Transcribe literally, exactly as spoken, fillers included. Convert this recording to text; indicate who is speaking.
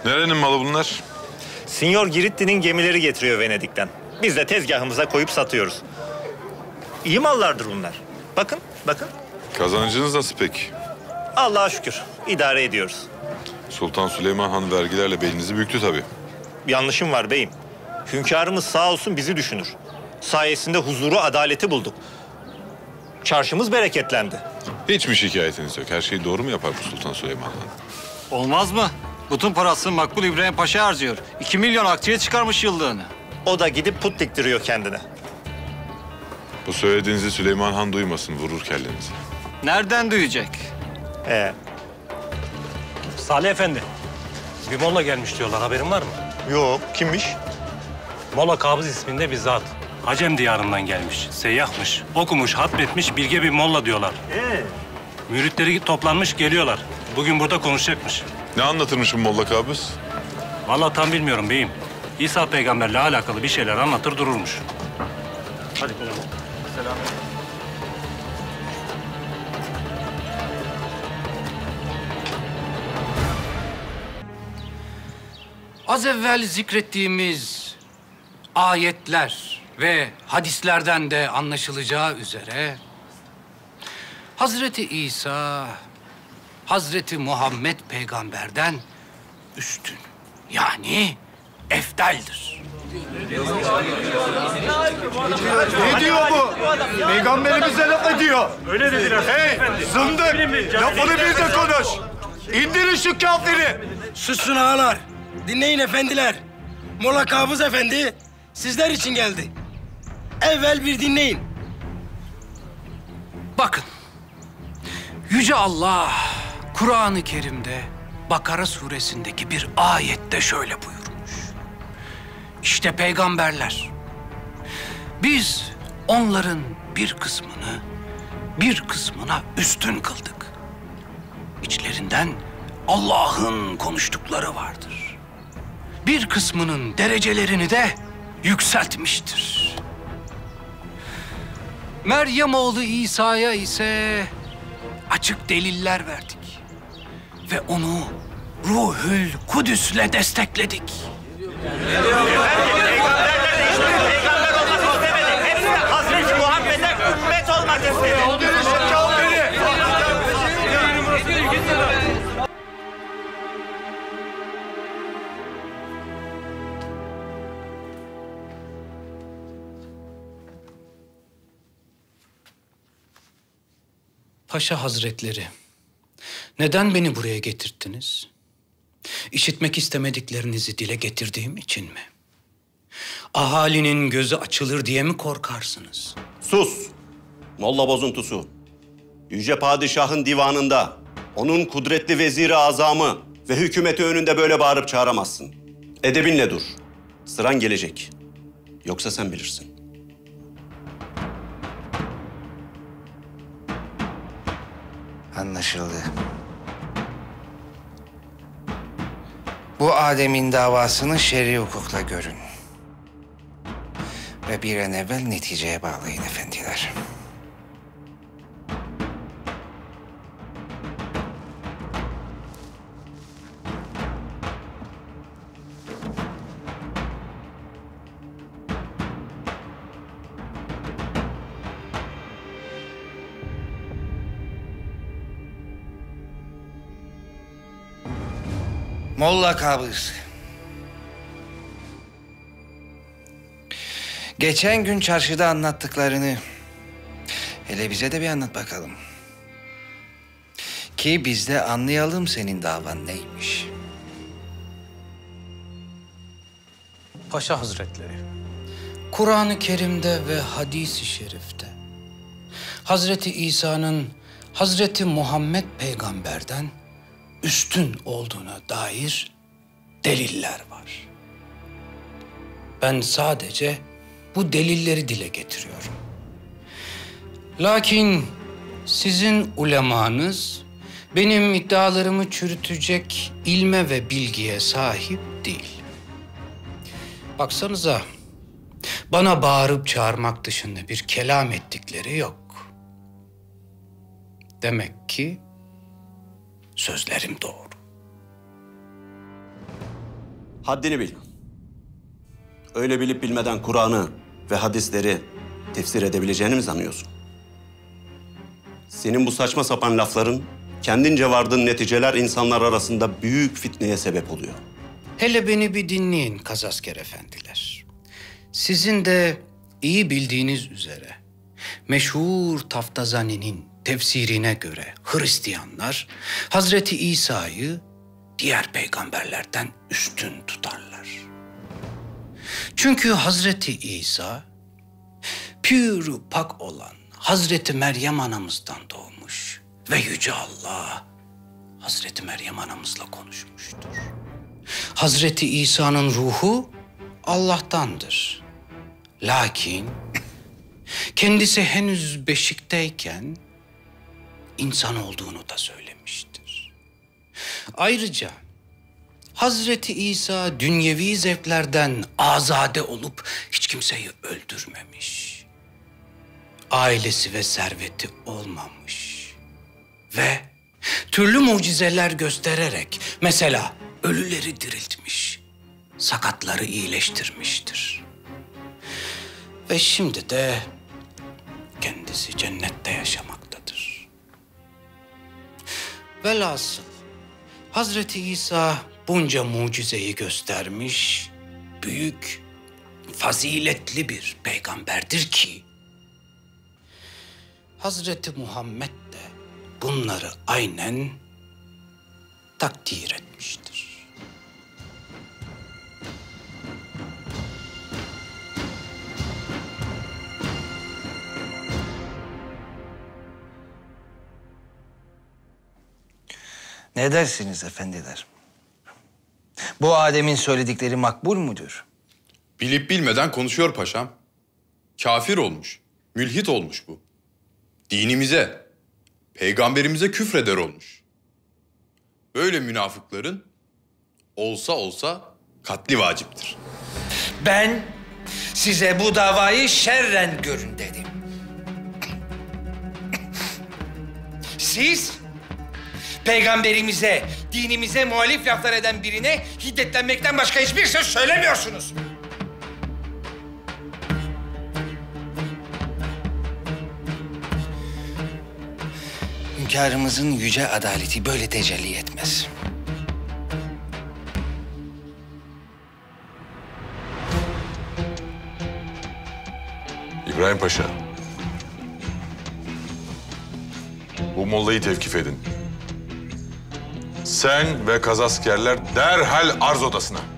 Speaker 1: Nerenin malı bunlar?
Speaker 2: Signor Giritti'nin gemileri getiriyor Venedik'ten. Biz de tezgahımıza koyup satıyoruz. İyi mallardır bunlar. Bakın, bakın.
Speaker 1: Kazancınız nasıl peki?
Speaker 2: Allah'a şükür. idare ediyoruz.
Speaker 1: Sultan Süleyman Han vergilerle belinizi büktü tabii.
Speaker 2: Yanlışım var beyim. Hünkârımız sağ olsun bizi düşünür. Sayesinde huzuru, adaleti bulduk. Çarşımız bereketlendi.
Speaker 1: Hiç mi şikayetiniz yok? Her şeyi doğru mu yapar bu Sultan Süleyman Han?
Speaker 3: Olmaz mı? Bütün parasını Makbul İbrahim Paşa harcıyor. İki milyon akçeye çıkarmış yıllığını.
Speaker 2: O da gidip put diktiriyor kendine.
Speaker 1: Bu söylediğinizi Süleyman Han duymasın, vurur kellenizi.
Speaker 3: Nereden duyacak?
Speaker 2: Ee,
Speaker 4: Salih Efendi, bir molla gelmiş diyorlar, haberin var mı?
Speaker 2: yok, kimmiş?
Speaker 4: Molla Kabız isminde bir zat. Acem diyarından gelmiş, seyyahmış, okumuş, hatmetmiş bilge bir molla diyorlar.
Speaker 2: Ee?
Speaker 4: Müritleri toplanmış geliyorlar. Bugün burada konuşacakmış.
Speaker 1: Ne anlatırmış bu Molla Kabız?
Speaker 4: Vallahi tam bilmiyorum beyim. İsa peygamberle alakalı bir şeyler anlatır dururmuş. Hadi gidelim. Selam.
Speaker 5: Az evvel zikrettiğimiz ayetler ve hadislerden de anlaşılacağı üzere Hazreti İsa, Hazreti Muhammed peygamberden üstün, yani eftaldir.
Speaker 6: Ne diyor bu? Peygamberimize laf ediyor.
Speaker 4: Öyle dediler.
Speaker 6: Hey zındık! Lafını bil de konuş. İndirin şu kafiri.
Speaker 7: Susun ağalar. Dinleyin efendiler. Molla Kabız Efendi sizler için geldi. Evvel bir dinleyin.
Speaker 5: Bakın, Yüce Allah Kur'an-ı Kerim'de Bakara suresindeki bir ayette şöyle buyurmuş. İşte peygamberler. Biz onların bir kısmını bir kısmına üstün kıldık. İçlerinden Allah'ın konuştukları vardır. Bir kısmının derecelerini de yükseltmiştir. Meryem oğlu İsa'ya ise açık deliller verdik. Ve onu Ruhül Kudüs'le destekledik.
Speaker 2: Hazreti Muhammed'e ümmet olmak istedi.
Speaker 6: İndirin şu kafiri.
Speaker 5: Paşa Hazretleri, neden beni buraya getirttiniz? İşitmek istemediklerinizi dile getirdiğim için mi? Ahalinin gözü açılır diye mi korkarsınız?
Speaker 8: Sus! Molla bozuntusu. Yüce Padişah'ın divanında onun kudretli veziri azamı ve hükümeti önünde böyle bağırıp çağıramazsın. Edebinle dur. Sıran gelecek. Yoksa sen bilirsin.
Speaker 9: Anlaşıldı. Bu Adem'in davasını şer'i hukukla görün. Ve bir an evvel neticeye bağlayın efendiler. Molla Kabız. Geçen gün çarşıda anlattıklarını hele bize de bir anlat bakalım. Ki biz de anlayalım senin davan neymiş.
Speaker 5: Paşa Hazretleri, Kur'an-ı Kerim'de ve hadis-i şerifte Hazreti İsa'nın Hazreti Muhammed peygamberden üstün olduğuna dair deliller var. Ben sadece bu delilleri dile getiriyorum. Lakin sizin ulemanız benim iddialarımı çürütecek ilme ve bilgiye sahip değil. Baksanıza, bana bağırıp çağırmak dışında bir kelam ettikleri yok. Demek ki sözlerim doğru.
Speaker 8: Haddini bil. Öyle bilip bilmeden Kur'an'ı ve hadisleri tefsir edebileceğini mi sanıyorsun? Senin bu saçma sapan lafların, kendince vardığın neticeler insanlar arasında büyük fitneye sebep oluyor.
Speaker 5: Hele beni bir dinleyin Kazasker efendiler. Sizin de iyi bildiğiniz üzere meşhur Taftazani'nin tefsirine göre Hristiyanlar Hazreti İsa'yı diğer peygamberlerden üstün tutarlar. Çünkü Hazreti İsa pür pak olan Hazreti Meryem anamızdan doğmuş ve Yüce Allah Hazreti Meryem anamızla konuşmuştur. Hazreti İsa'nın ruhu Allah'tandır. Lakin kendisi henüz beşikteyken insan olduğunu da söylemiştir. Ayrıca Hazreti İsa dünyevi zevklerden azade olup hiç kimseyi öldürmemiş. Ailesi ve serveti olmamış. Ve türlü mucizeler göstererek mesela ölüleri diriltmiş, sakatları iyileştirmiştir. Ve şimdi de kendisi cennette yaşamaktadır. Velhasıl Hazreti İsa bunca mucizeyi göstermiş, büyük, faziletli bir peygamberdir ki Hazreti Muhammed de bunları aynen takdir etmiştir.
Speaker 9: Ne dersiniz efendiler? Bu Adem'in söyledikleri makbul mudur?
Speaker 10: Bilip bilmeden konuşuyor paşam. Kafir olmuş, mülhit olmuş bu. Dinimize, peygamberimize küfreder olmuş. Böyle münafıkların olsa olsa katli vaciptir.
Speaker 9: Ben size bu davayı şerren görün dedim. Siz peygamberimize, dinimize muhalif laflar eden birine hiddetlenmekten başka hiçbir söz söylemiyorsunuz. Hünkârımızın yüce adaleti böyle tecelli etmez.
Speaker 1: İbrahim Paşa. Bu mollayı tevkif edin. Sen ve kazaskerler derhal arz odasına.